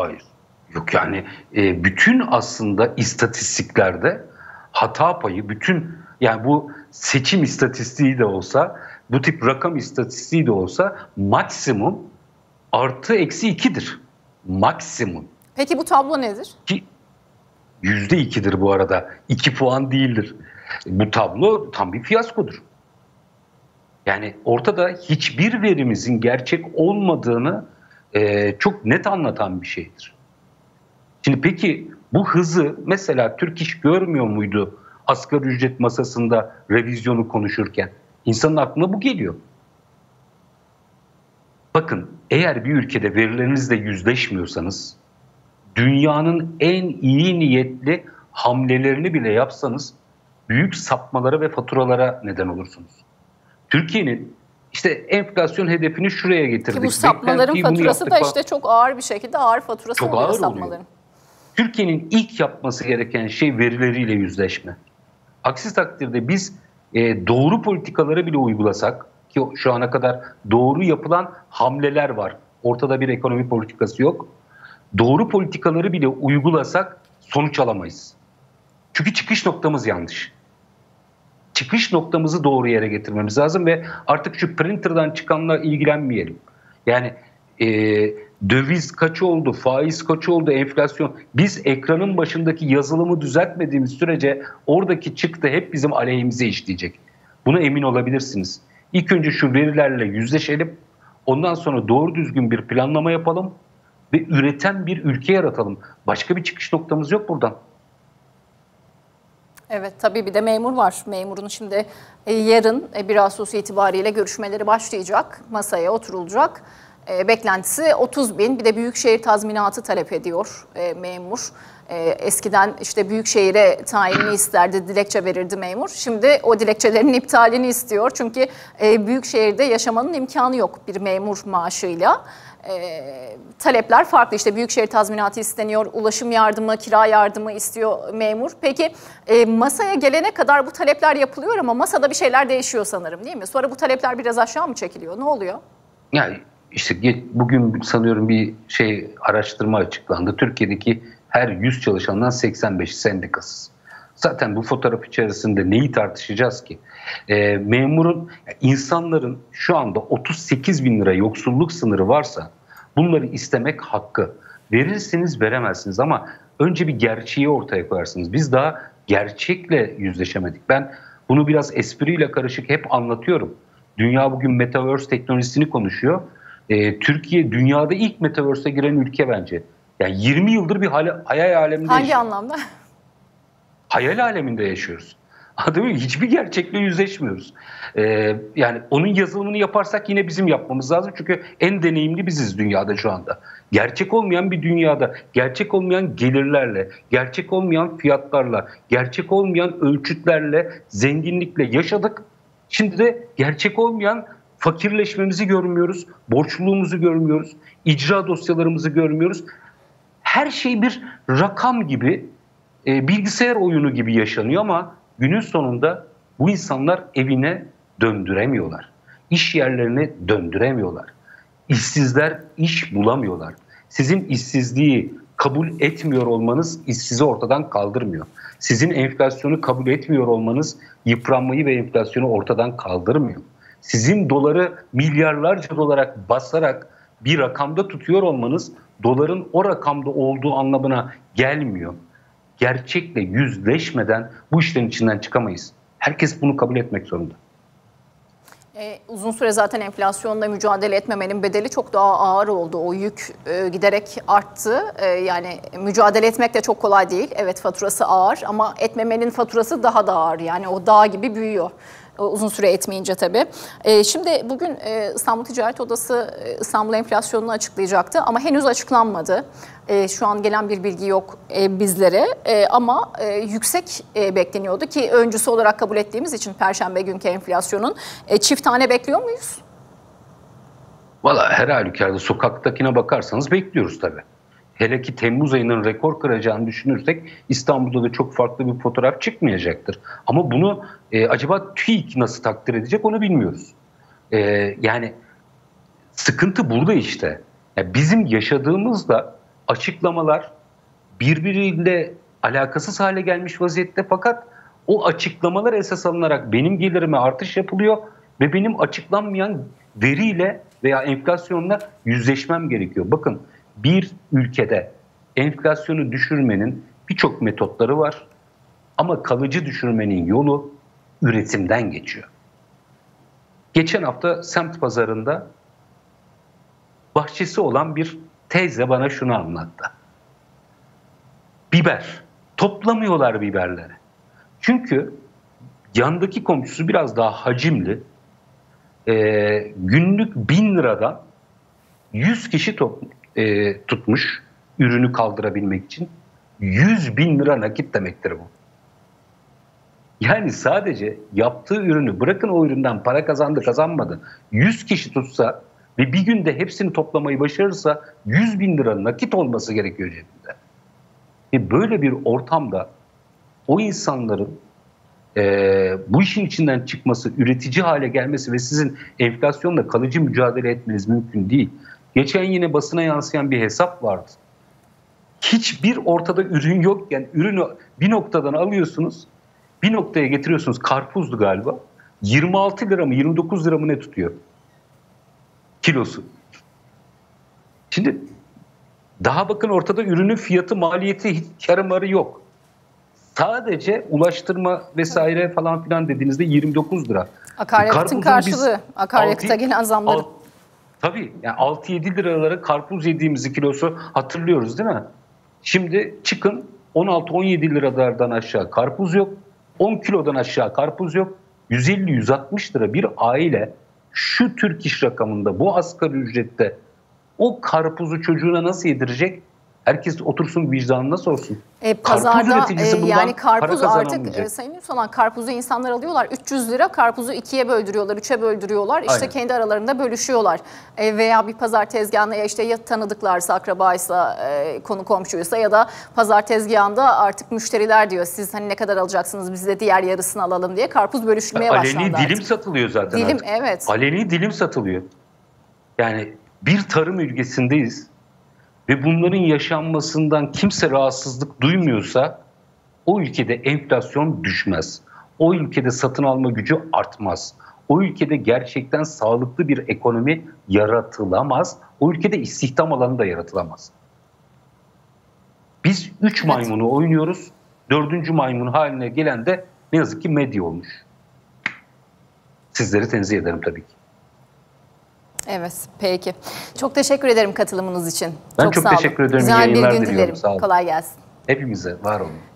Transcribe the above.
Hayır. Yok yani bütün aslında istatistiklerde hata payı yani bu seçim istatistiği de olsa, bu tip rakam istatistiği de olsa maksimum artı eksi 2'dir. Maksimum. Peki bu tablo nedir? Ki %2'dir bu arada. 2 puan değildir. Bu tablo tam bir fiyaskodur. Yani ortada hiçbir verimizin gerçek olmadığını çok net anlatan bir şeydir. Şimdi peki bu hızı mesela Türk İş görmüyor muydu asgari ücret masasında revizyonu konuşurken? İnsanın aklına bu geliyor. Bakın eğer bir ülkede verilerinizle yüzleşmiyorsanız dünyanın en iyi niyetli hamlelerini bile yapsanız büyük sapmalara ve faturalara neden olursunuz. Türkiye'nin işte enflasyon hedefini şuraya getirdik. Ki bu sapmaların faturası da işte çok ağır bir şekilde ağır faturası çok oluyor ağır sapmaların. Oluyor. Türkiye'nin ilk yapması gereken şey verileriyle yüzleşme. Aksi takdirde biz doğru politikaları bile uygulasak, ki şu ana kadar doğru yapılan hamleler var. Ortada bir ekonomi politikası yok. Doğru politikaları bile uygulasak sonuç alamayız. Çünkü çıkış noktamız yanlış. Çıkış noktamızı doğru yere getirmemiz lazım ve artık şu printer'dan çıkanla ilgilenmeyelim. Yani döviz kaç oldu, faiz kaç oldu, enflasyon. Biz ekranın başındaki yazılımı düzeltmediğimiz sürece oradaki çıktı hep bizim aleyhimize işleyecek. Buna emin olabilirsiniz. İlk önce şu verilerle yüzleşelim. Ondan sonra doğru düzgün bir planlama yapalım ve üreten bir ülke yaratalım. Başka bir çıkış noktamız yok buradan. Evet, tabii bir de memur var. Memurun şimdi yarın 1 Ağustos itibariyle görüşmeleri başlayacak, masaya oturulacak. Beklentisi 30 bin, bir de büyükşehir tazminatı talep ediyor memur. Eskiden işte büyükşehire tayinini isterdi, dilekçe verirdi memur. Şimdi o dilekçelerin iptalini istiyor. Çünkü büyükşehirde yaşamanın imkanı yok bir memur maaşıyla. Talepler farklı. İşte büyükşehir tazminatı isteniyor, ulaşım yardımı, kira yardımı istiyor memur. Peki masaya gelene kadar bu talepler yapılıyor ama masada bir şeyler değişiyor sanırım, değil mi? Sonra bu talepler biraz aşağı mı çekiliyor? Ne oluyor? Yani işte bugün sanıyorum bir araştırma açıklandı. Türkiye'deki her 100 çalışandan 85'i sendikasız. Zaten bu fotoğraf içerisinde neyi tartışacağız ki? İnsanların şu anda 38 bin lira yoksulluk sınırı varsa bunları istemek hakkı. Verirsiniz veremezsiniz ama önce bir gerçeği ortaya koyarsınız. Biz daha gerçekle yüzleşemedik. Ben bunu biraz espriyle karışık hep anlatıyorum. Dünya bugün Metaverse teknolojisini konuşuyor. Türkiye dünyada ilk Metaverse'e giren ülke bence. Yani 20 yıldır bir hayal aleminde Hangi yaşıyor. Anlamda? Hayal aleminde yaşıyoruz. Değil mi? Hiçbir gerçekle yüzleşmiyoruz. Yani onun yazılımını yaparsak yine bizim yapmamız lazım. Çünkü en deneyimli biziz dünyada şu anda. Gerçek olmayan bir dünyada, gerçek olmayan gelirlerle, gerçek olmayan fiyatlarla, gerçek olmayan ölçütlerle, zenginlikle yaşadık. Şimdi de gerçek olmayan fakirleşmemizi görmüyoruz, borçluluğumuzu görmüyoruz, icra dosyalarımızı görmüyoruz. Her şey bir rakam gibi, bilgisayar oyunu gibi yaşanıyor ama günün sonunda bu insanlar evine döndüremiyorlar. İş yerlerine döndüremiyorlar. İşsizler iş bulamıyorlar. Sizin işsizliği kabul etmiyor olmanız işsizi ortadan kaldırmıyor. Sizin enflasyonu kabul etmiyor olmanız yıpranmayı ve enflasyonu ortadan kaldırmıyor. Sizin doları milyarlarca dolara basarak bir rakamda tutuyor olmanız doların o rakamda olduğu anlamına gelmiyor. Gerçekle yüzleşmeden bu işlerin içinden çıkamayız. Herkes bunu kabul etmek zorunda. Uzun süre zaten enflasyonla mücadele etmemenin bedeli çok daha ağır oldu. O yük giderek arttı. Yani mücadele etmek de çok kolay değil. Evet, faturası ağır ama etmemenin faturası daha da ağır. Yani o dağ gibi büyüyor. Uzun süre etmeyince tabii. Şimdi bugün İstanbul Ticaret Odası İstanbul enflasyonunu açıklayacaktı ama henüz açıklanmadı. Şu an gelen bir bilgi yok bizlere ama yüksek bekleniyordu ki öncüsü olarak kabul ettiğimiz için Perşembe günkü enflasyonun. Çift tane bekliyor muyuz? Valla her halükarda sokaktakine bakarsanız bekliyoruz tabii. Hele ki Temmuz ayının rekor kıracağını düşünürsek İstanbul'da da çok farklı bir fotoğraf çıkmayacaktır. Ama bunu acaba TÜİK nasıl takdir edecek onu bilmiyoruz. Yani sıkıntı burada işte. Yani bizim yaşadığımızda açıklamalar birbiriyle alakasız hale gelmiş vaziyette, fakat o açıklamalar esas alınarak benim gelirime artış yapılıyor ve benim açıklanmayan veriyle veya enflasyonla yüzleşmem gerekiyor. Bakın, bir ülkede enflasyonu düşürmenin birçok metotları var ama kalıcı düşürmenin yolu üretimden geçiyor. Geçen hafta semt pazarında bahçesi olan bir teyze bana şunu anlattı. Biber. Toplamıyorlar biberleri. Çünkü yandaki komşusu biraz daha hacimli. Günlük 1000 liradan 100 kişi tutmuş ürünü kaldırabilmek için. 100.000 lira nakit demektir bu. Yani sadece yaptığı ürünü, bırakın o üründen para kazandı kazanmadı, 100 kişi tutsa ve bir günde hepsini toplamayı başarırsa 100.000 lira nakit olması gerekiyor cebinde. Böyle bir ortamda o insanların bu işin içinden çıkması, üretici hale gelmesi ve sizin enflasyonla kalıcı mücadele etmeniz mümkün değil. Geçen yine basına yansıyan bir hesap vardı. Hiçbir ortada ürün yokken ürünü bir noktadan alıyorsunuz, bir noktaya getiriyorsunuz, karpuzdu galiba. 26 lira mı 29 lira mı ne tutuyor kilosu. Şimdi daha bakın, ortada ürünün fiyatı, maliyeti, hiç karı marı yok. Sadece ulaştırma vesaire falan filan dediğinizde 29 lira. Akaryakıtın karşılığı, akaryakıta gelen zamları. Tabii yani 6-7 liralara karpuz yediğimizi kilosu hatırlıyoruz değil mi? Şimdi çıkın 16-17 liralardan aşağı karpuz yok. 10 kilodan aşağı karpuz yok. 150-160 lira bir aile şu Türk İş rakamında, bu asgari ücrette o karpuzu çocuğuna nasıl yedirecek? Herkes otursun vicdanına sorsun. Pazarda yani karpuz artık Sayın Ünsalan, karpuzu insanlar alıyorlar. 300 lira karpuzu 2'ye böldürüyorlar, 3'e böldürüyorlar. İşte aynen, kendi aralarında bölüşüyorlar. Veya bir pazar tezgahına ya tanıdıklarsa, akrabaysa, konu komşuysa ya da pazar tezgahında artık müşteriler diyor, siz hani ne kadar alacaksınız, biz de diğer yarısını alalım diye karpuz bölüşülmeye başlandı. Aleni dilim satılıyor zaten dilim, artık. Evet. Aleni dilim satılıyor. Yani bir tarım ülkesindeyiz. Ve bunların yaşanmasından kimse rahatsızlık duymuyorsa o ülkede enflasyon düşmez. O ülkede satın alma gücü artmaz. O ülkede gerçekten sağlıklı bir ekonomi yaratılamaz. O ülkede istihdam alanı da yaratılamaz. Biz 3 maymunu oynuyoruz. 4. maymun haline gelen de ne yazık ki medya olmuş. Sizleri tenzih ederim tabii ki. Evet, peki. Çok teşekkür ederim katılımınız için. Ben çok teşekkür ederim. Güzel bir gün dilerim. Kolay gelsin. Hepimize var olun.